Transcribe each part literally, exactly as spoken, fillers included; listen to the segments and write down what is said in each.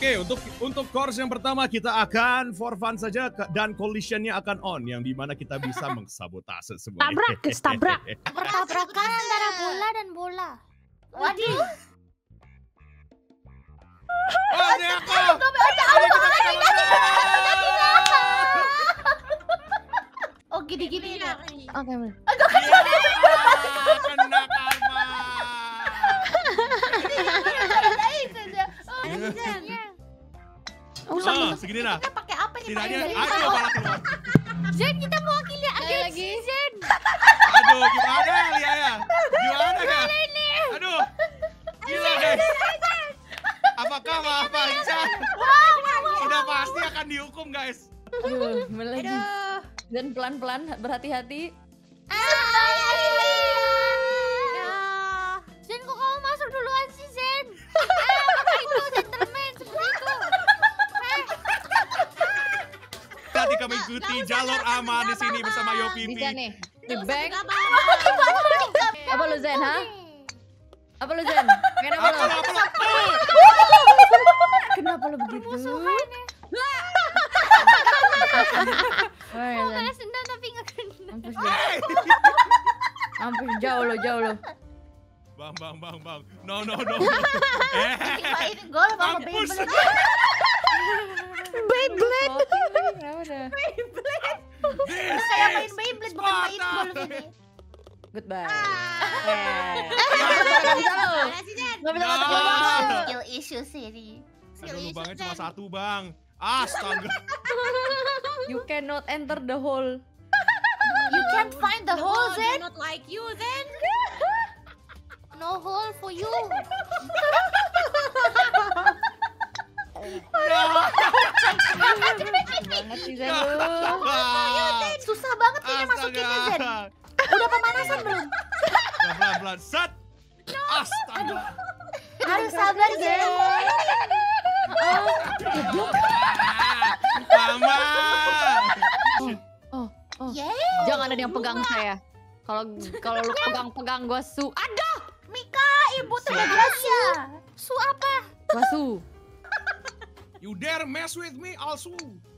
Oke, untuk untuk course yang pertama kita akan for fun saja dan collisionnya akan on, yang dimana kita bisa mengsabotase semuanya. Tabrak, tabrak. Bertabrakan antara bola dan bola. Waduh. Oh, ini aku. Oh, gini-gini ya. Oke, bener. Kena karma. Oh, Ah, segini lah. kita pakai apa nih? Setidaknya, Pakai ayo dari- malah keluar. Zen, kita mewakili agensi Zen. Aduh, gimana Lia ya? Gimana ya? Aduh, gila guys. Apakah Maaf Aisyah sudah pasti akan dihukum guys? Aduh, lagi. Dan pelan-pelan, berhati-hati. Zen, kok kamu masuk duluan sih, Zen? Apa itu gentleman seperti itu? Tadi kami ikuti jalur aman di sini bersama Yo Pipi. Bisa nih. Di bank. Apa lu Zen, ha? Apa lu Zen? Kenapa Apa lu? lo, apa lo? Kenapa lu begitu? Woi, Mau Zen. balas dendam tapi nggak kena. Mampus deh. Mampus, jauh lo, jauh lo. Bang, bang, bang, bang. No, no, no. Eh, Ini gol bang, mampus. Beyblade. Kenapa dah? This Kayak main is Beyblade bukan main Sparta. golf ini. Goodbye. Ah. Gak bisa lo. Gak bisa masuk No. lubang. Skill issue sih ini. Aduh, lubangnya cuma satu bang. Astaga. You cannot enter the hole. You can't find the hole, Zen. Not like you, Zen. No hole for you. Banget sih Zen lu. Susah banget kayaknya masukinnya, Zen. Udah pemanasan belum? Pelan, pelan, pelan. Set. Astaga. Harus sabar, Zen. Mama. Oh, oh. Yeay. Jangan ada yang pegang saya. Kalau kalau lu pegang-pegang gua su. Aduh, Mika, ibu tuh ya. Su apa? gua su. You dare mess with me, Alsu.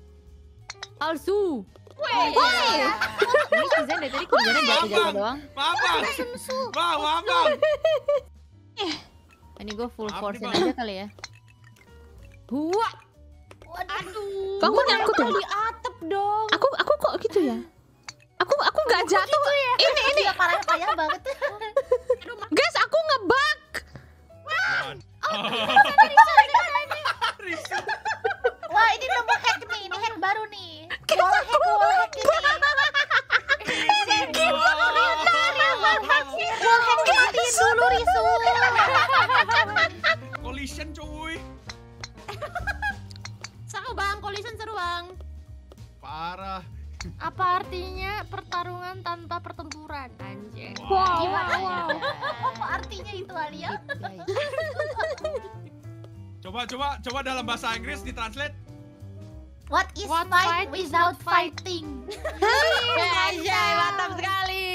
Alsu. Woi. Ini si Zen dari tadi kerjanya jaga-jaga doang. Bang, bang. Bang, bang, bang. Ini gua full Maaf force nih, Bang. aja kali ya. Hua. Aduh. Kok aku nyangkut ya? Di atap dong. Aku aku kok gitu ya? Aku aku nggak jatuh. Ini ini ya parah parah banget. Guys, aku ngebug. Wah, ini nemu hack nih, ini hack baru nih. Wall hack, wall hack ini. Wall hack dimatiin dulu, Risu. Collision cuy. Seru bang, collision seru bang. Parah. Apa artinya pertarungan tanpa pertempuran? Anjing. Wow. Gimana ya? Apa artinya itu, Alia? Coba, coba, coba dalam bahasa Inggris ditranslate. What is What fight fight is without not fight? fighting? Anjay, mantap sekali.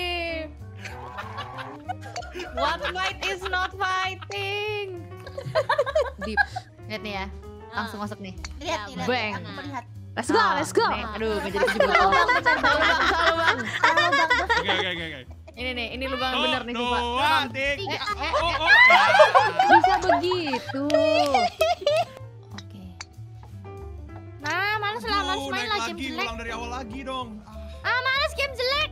What fight is not fighting. Deep. Lihat nih ya. Langsung masuk nih. Lihat nih, lihat. Bang. Aku melihat. Let's go, let's go. Nih, aduh, menjadi tujuh botol. Selalu bang, selalu bang. Kalau bang Oke, oke, oke, oke. Ini nih, ini lubang bener nih, sumpah. Dua, tiga. Eh, Oh, oh. Bisa begitu. Oke. Nah, males lah, males Aduh, main naik lah game lagi, jelek. ulang dari awal lagi dong. Ah, males game jelek.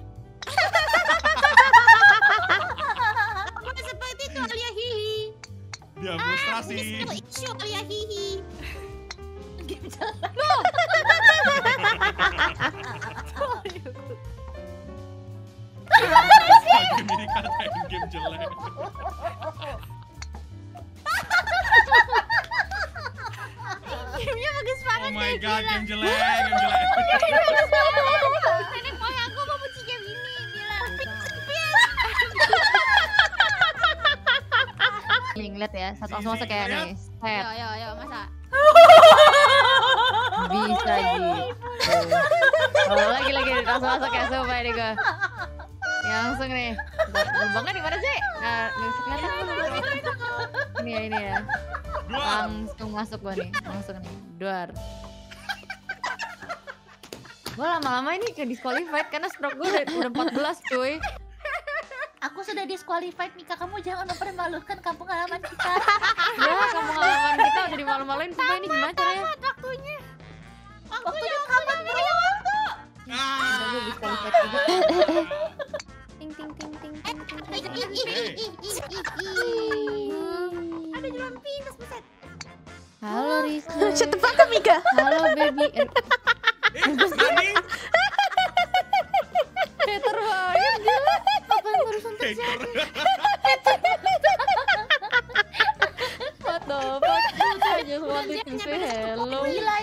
Bukan seperti itu Alia hihi. Dia frustrasi. Skill issue Alia hihi. Game ini katain game jelek. Gamenya bagus banget. Oh my god, game jelek, game jelek. Nenek moyang aku mau puji game ini, gila. Nih, ngeliat ya, satu langsung masuk kayak nih. Set. Yo yo yo masa. Bisa gitu. Oh, lagi lagi langsung masuk ya, sumpah ini gue. Ya, langsung nih. Bentar, lubangnya di mana sih? Nah, nggak bisa kelihatan. Ini ya, ini ya. Dua. Langsung masuk gua nih, langsung nih. Duar. Gua lama-lama ini ke disqualified karena stroke gua udah, udah empat belas cuy. Aku sudah disqualified, Mika. Kamu jangan mempermalukan kampung halaman kita. Ya, kamu ngalaman kita udah dimalu-maluin. Coba ini gimana caranya? Waktunya. Waktunya kapan, Bro? Udah gua Ah. disqualified juga. Ting ting ting ting ting ting. Ih, ting. ih, ih, ih, ih, ih, ih. Ada jalan pintas, buset. Halo Risu. Shut the fuck up, Mika. Halo baby. Eh, Eh, Nani? Peter banget gila. Apa yang barusan Hacker. What the fuck? I just wanted to say hello. Gila.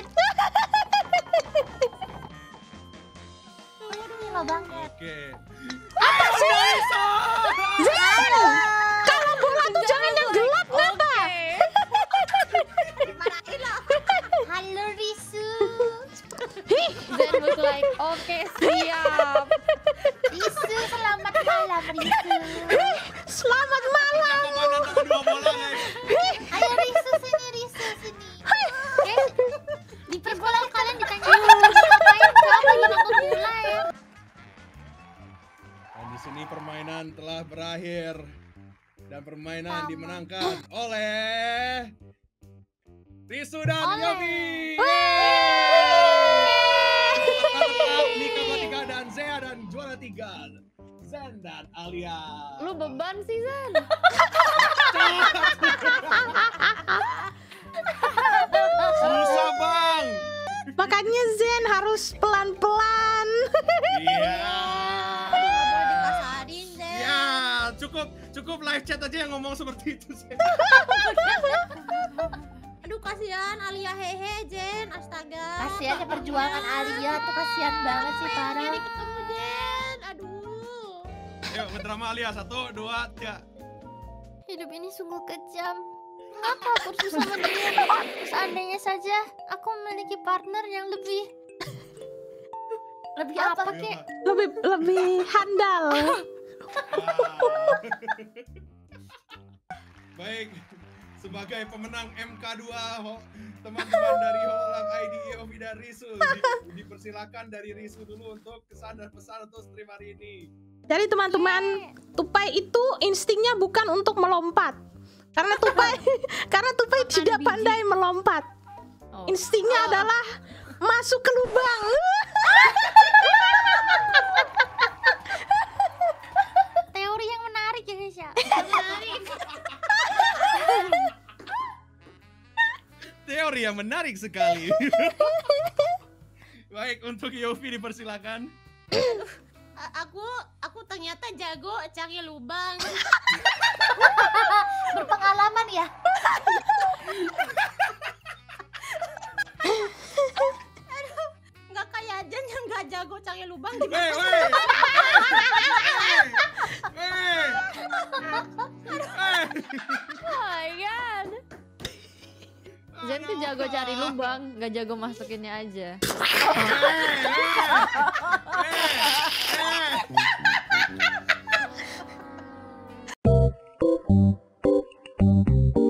Gila banget. Oke. Ayo, Risu! Kalau bola tuh jangan yang gelap, kenapa? Marahin lah. Halo Risu. Then was like, oke siap. Risu, selamat malam Risu. Selamat malam. Kita kemana antara dua bola, guys? Ayo Risu sini, Risu sini. Oke. Di perbola kalian ditanya ngapain? Siapa lagi nonton bola ya? Dan di sini permainan telah berakhir dan permainan dimenangkan oleh Risu dan Oleh. Yofi. Tetap Mika Botika dan Zea dan juara tiga Zen dan Alia. Lu beban sih Zan. Susah bang. Makanya Zen harus pelan-pelan. Iya. Nggak boleh dikasarin, Zen. Ya cukup cukup live chat aja yang ngomong seperti itu sih. Aduh, kasihan Alia hehe, Jen. Astaga. Kasihan ya perjuangan Alia tuh, kasihan banget sih, Pengen parah. ketemu, Jen. Aduh. Ayo ngedrama Alia satu dua tiga. Hidup ini sungguh kejam. Mengapa aku harus bersama dia? Seandainya saja aku memiliki partner yang lebih lebih apa kek? Lebih lebih handal. Baik, sebagai pemenang M K dua ho- teman-teman dari Holang I D, Yofi dan Risu di- dipersilakan dari Risu dulu untuk kesan dan pesan untuk stream hari ini. Jadi teman-teman, tupai itu instingnya bukan untuk melompat. Karena tupai karena tupai tidak pandai melompat. Oh. Instingnya adalah masuk ke lubang. Teori yang menarik ya guys ya. Menarik. Teori yang menarik sekali. Baik, untuk Yofi dipersilakan. A- aku aku ternyata jago cari lubang. Berpengalaman ya. Nggak kayak Jen yang nggak jago cari lubang. Weh, weh. Weh. Weh. Oh my god. Zen tuh jago cari lubang, nggak jago masukinnya aja. Eh, eh, eh.